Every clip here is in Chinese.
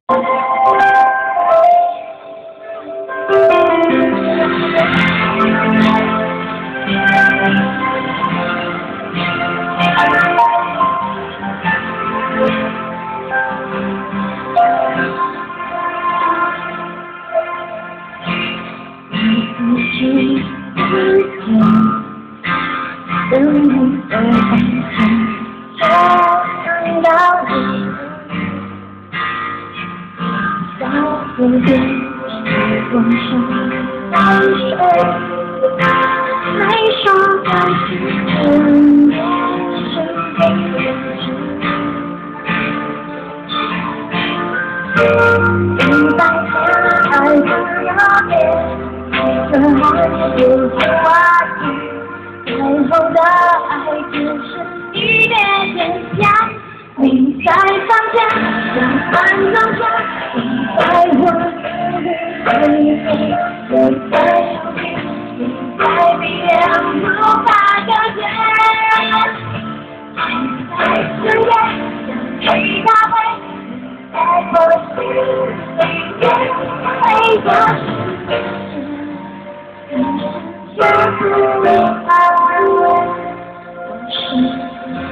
等你的安全，想到你，在河边晚上淡水，没说的情人是被一百天爱的热烈，这还是话题。最后的爱只是一点点香，你在房间，像半张床，你在我的里面，我在手机，你在鼻边，无法感觉。你在深夜，像黑咖啡，在我心里面，每个像不了爱我是。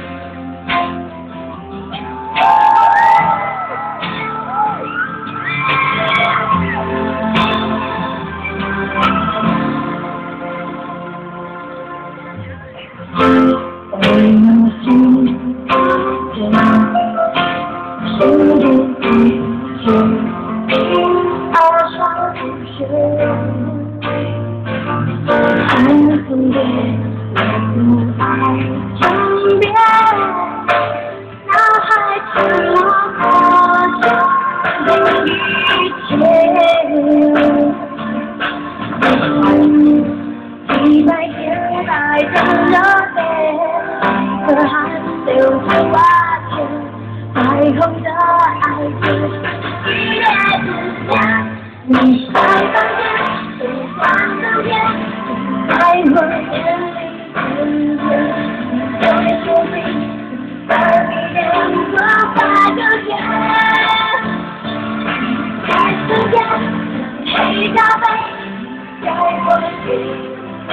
一百天爱的热烈，可汗流着瓦片，彩虹的爱只一夜之下，你在房间，不换照片，在我眼里世界，你在手里，在里面无法隔绝，在世界，黑咖啡，在我心。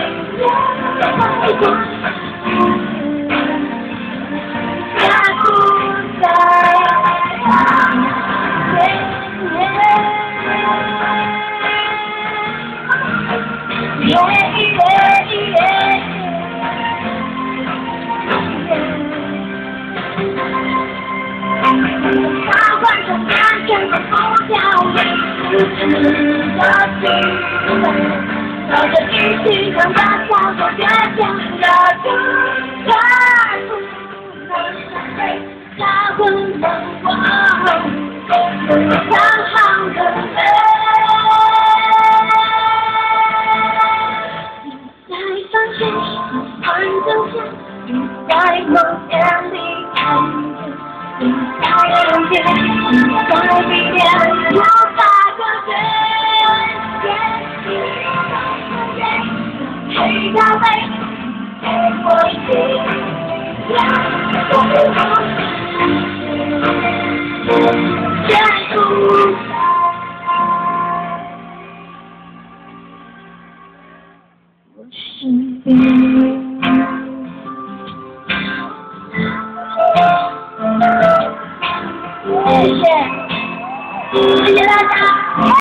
他换成安全的空调，不值得期待。抱着一起长大，跳过倔强的路，他不能伤悲，他很难过，不想好的泪。你在房间，你换照片，你在梦眼里看见，你在身边，你在鼻边，无法隔绝。黑咖啡，给我心亮全部我身边。谢谢大家。